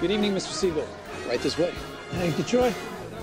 Good evening, Mr. Siegel. Right this way. Thank you, Troy.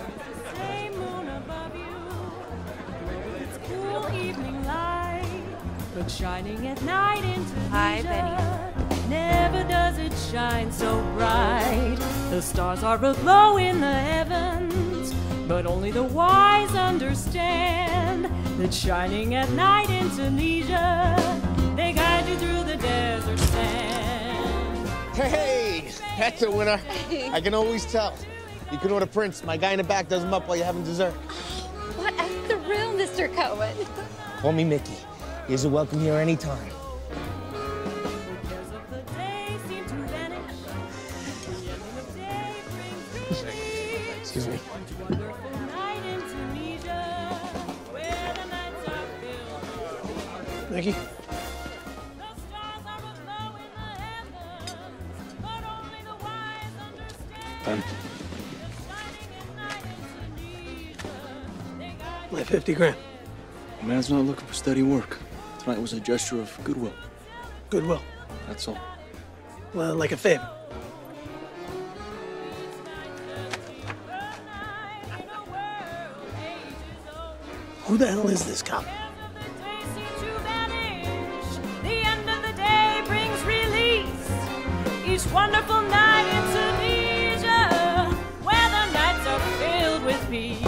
But shining at night into Hi, Benny. Never does it shine so bright. The stars are aglow in the heavens, but only the wise understand that shining at night in Tunisia, they guide you through the desert sand. Hey, that's a winner. I can always tell. You can order Prince. My guy in the back does them up while you're having dessert. What a thrill, Mr. Cohen. Call me Mickey. Here's a welcome here anytime. Excuse me. Mickey? Done. My 50 grand. The man's not looking for steady work. Tonight was a gesture of goodwill. Goodwill. That's all. Well, like a favor. Who the hell is this cop? The end of the day brings release. Each wonderful night in Tunisia, where the nights are filled with peace.